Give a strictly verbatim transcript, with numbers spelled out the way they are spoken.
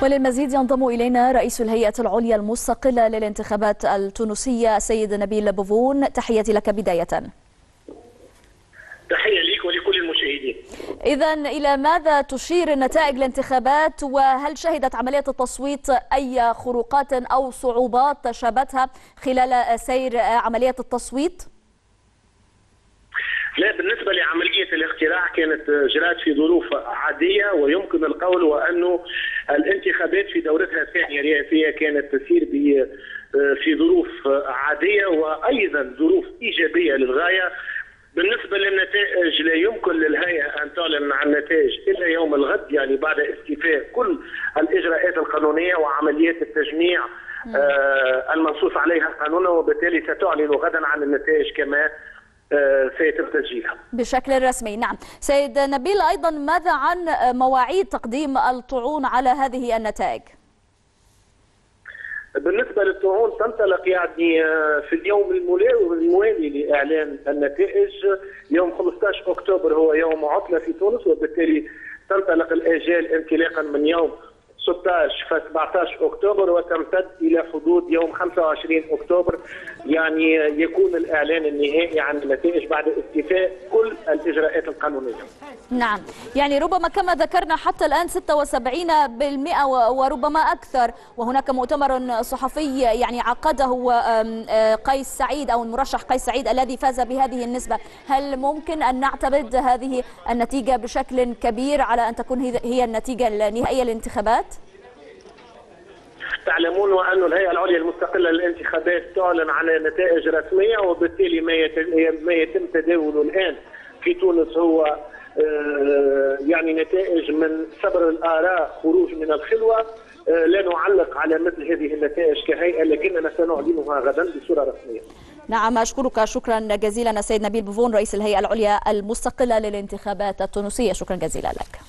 وللمزيد ينضم إلينا رئيس الهيئة العليا المستقلة للانتخابات التونسية السيد نبيل بوفون. تحياتي لك بداية. تحية لك ولكل المشاهدين. إذن إلى ماذا تشير نتائج الانتخابات، وهل شهدت عملية التصويت أي خروقات أو صعوبات شابتها خلال سير عملية التصويت؟ لا، بالنسبة لعملية الاقتراع كانت جرات في ظروف عادية، ويمكن القول وأنه الانتخابات في دورتها الثانية الرئاسية كانت تسير في ظروف عادية وأيضا ظروف إيجابية للغاية. بالنسبة للنتائج لا يمكن للهيئة أن تعلن عن نتائج إلا يوم الغد، يعني بعد استيفاء كل الإجراءات القانونية وعمليات التجميع آه المنصوص عليها قانونا، وبالتالي ستعلن غدا عن النتائج كما آه سيتم تسجيلها بشكل رسمي. نعم سيد نبيل، أيضا ماذا عن مواعيد تقديم الطعون على هذه النتائج؟ بالنسبة للطعون تنطلق يعني في اليوم الموالي لإعلان النتائج. يوم خمسة عشر أكتوبر هو يوم عطلة في تونس، وبالتالي تنطلق الآجال انطلاقا من يوم ستة عشر سبعة عشر أكتوبر وتمتد إلى حدود يوم خمسة وعشرين أكتوبر، يعني يكون الإعلان النهائي عن النتائج بعد استيفاء كل الإجراءات القانونية. نعم، يعني ربما كما ذكرنا حتى الآن ستة وسبعين بالمئة وربما أكثر، وهناك مؤتمر صحفي يعني عقده قيس سعيد أو المرشح قيس سعيد الذي فاز بهذه النسبة. هل ممكن أن نعتمد هذه النتيجة بشكل كبير على أن تكون هي النتيجة النهائية للانتخابات؟ تعلمون وأن الهيئة العليا المستقلة للانتخابات تعلن عن نتائج رسمية، وبالتالي ما يتم تداوله الآن في تونس هو يعني نتائج من صبر الآراء، خروج من الخلوة. لا نعلق على مثل هذه النتائج كهيئة، لكننا سنعلنها غدا بصورة رسمية. نعم، أشكرك شكرا جزيلا السيد نبيل بوفون رئيس الهيئة العليا المستقلة للانتخابات التونسية. شكرا جزيلا لك.